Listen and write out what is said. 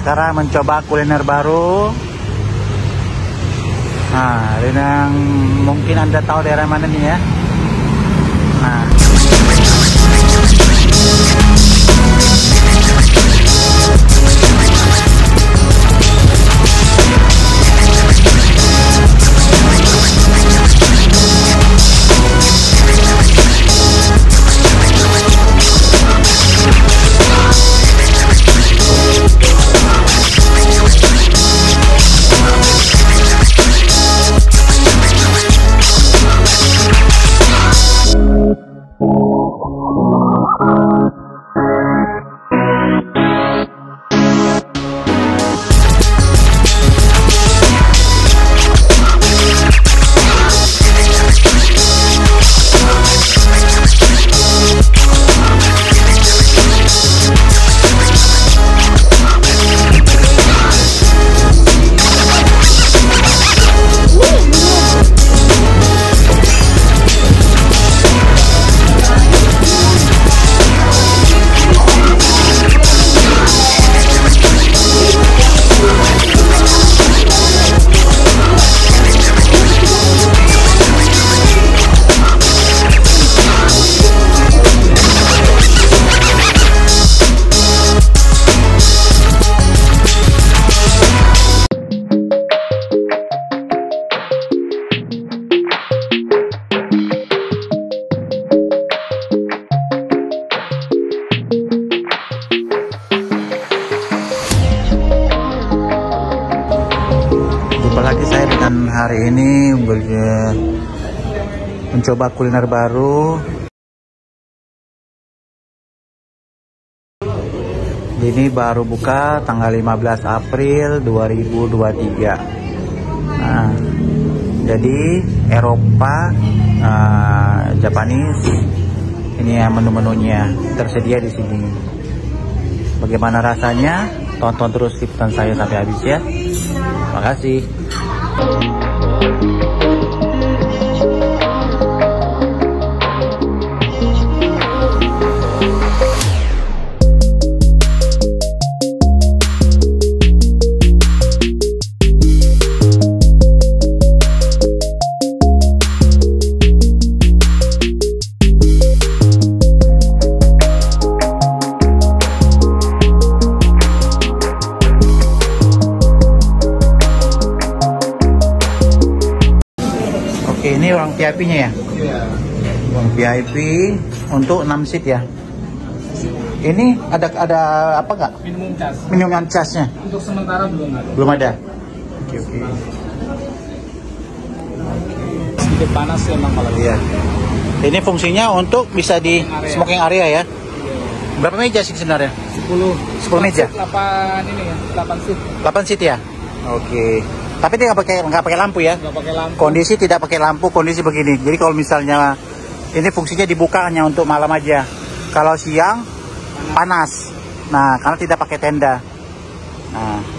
sekarang mencoba kuliner baru. Nah, ini yang mungkin Anda tahu daerah mana nih ya. Nah, jumpa lagi saya dengan hari ini mencoba kuliner baru. Ini baru buka tanggal 15 April 2023. Nah, jadi Eropa, Japanese, ini ya menu-menunya tersedia di sini. Bagaimana rasanya? Tonton terus liputan saya sampai habis ya. Terima kasih. Oke, ini ruang VIP-nya ya? Iya. Ruang VIP untuk 6 seat ya? Ini ada apa nggak? Minimum cas. Minimum casnya? Untuk sementara belum ada. Belum ada? Oke. Sedikit panas sih emang kalau. Iya. Ini fungsinya untuk bisa di smoking area ya? Berapa meja sih sebenarnya? 10 meja? 8 ini ya, 8 seat. 8 seat ya? Oke. Tapi dia nggak pakai lampu ya? Nggak pakai lampu. Kondisi tidak pakai lampu, kondisi begini. Jadi kalau misalnya ini fungsinya dibuka hanya untuk malam aja. Kalau siang panas. Nah, karena tidak pakai tenda. Nah,